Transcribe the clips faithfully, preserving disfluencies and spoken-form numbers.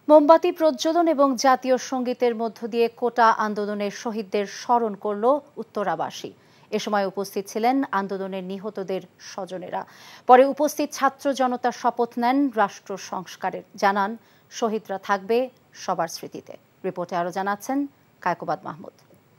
মোমবাতি প্রজ্বলন এবং জাতীয় সঙ্গীতের মধ্য দিয়ে কোটা আন্দোলনের শহীদদের স্মরণ করল উত্তরাবাসী। এ সময় উপস্থিত ছিলেন আন্দোলনের নিহতদের স্বজনেরা। পরে উপস্থিত ছাত্র জনতা শপথ নেন রাষ্ট্র সংস্কারের। জানান, শহীদরা থাকবে সবার স্মৃতিতে। রিপোর্টে আরো জানাচ্ছেন কায়কোবাদ মাহমুদ।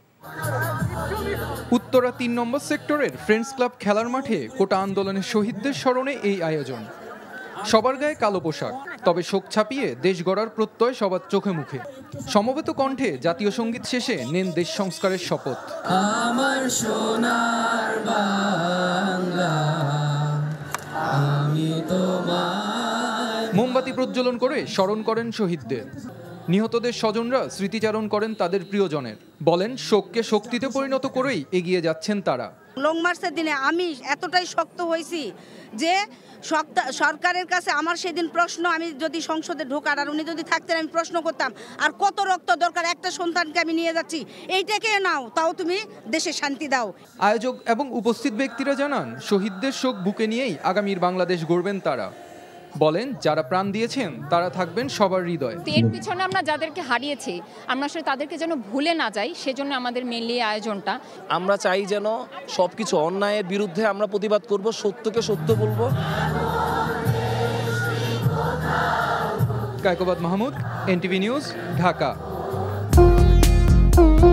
উত্তরা তিন নম্বর সেক্টরের ফ্রেন্ডস ক্লাব খেলার মাঠে কোটা আন্দোলনের শহীদদের স্মরণে এই আয়োজন। সবার গায়ে কালো পোশাক, তবে শোক ছাপিয়ে দেশ গড়ার প্রত্যয় সবার চোখে মুখে। সমবেত কণ্ঠে জাতীয় সঙ্গীত শেষে নেন দেশ সংস্কারের শপথ। আমার সোনার বাংলা, আমি তোমায়। মোমবাতি প্রজ্বলন করে স্মরণ করেন শহীদদের। নিহতদের স্বজনরা স্মৃতিচারণ করেন তাদের প্রিয়জনের। বলেন, শোককে শক্তিতে পরিণত করেই এগিয়ে যাচ্ছেন তারা। লং মার্চের দিনে আমি এতটাই শক্ত হয়েছি যে সরকারের কাছে আমার সেদিন প্রশ্ন, আমি যদি সংসদে ঢোকার আর উনি যদি থাকতেন আমি প্রশ্ন করতাম, আর কত রক্ত দরকার, একটা সন্তানকে আমি নিয়ে যাচ্ছি, এইটাকে নাও, তাও তুমি দেশে শান্তি দাও। আয়োজক এবং উপস্থিত ব্যক্তিরা জানান, শহীদদের শোক বুকে নিয়েই আগামীর বাংলাদেশ গড়বেন তারা। বলেন, যারা প্রাণ দিয়েছেন তারা থাকবেন সবার হৃদয়ে। এর পিছনে আমরা যাদেরকে হারিয়েছি, আমরা আসলে তাদেরকে যেন ভুলে না যাই, সেজন্য আমাদের মেনলি আয়োজনটা। আমরা চাই যেন সবকিছু অন্যায়ের বিরুদ্ধে আমরা প্রতিবাদ করব, সত্যকে সত্য বলবো। Kaikobad Mahmud, NTV news, Dhaka.